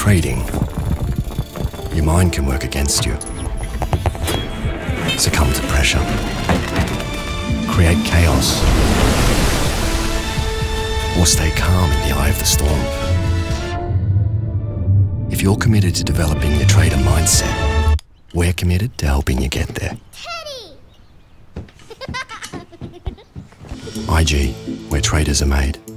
trading, your mind can work against you. Succumb to pressure. Create chaos. Or stay calm in the eye of the storm. If you're committed to developing your trader mindset, we're committed to helping you get there. Teddy! IG, where traders are made.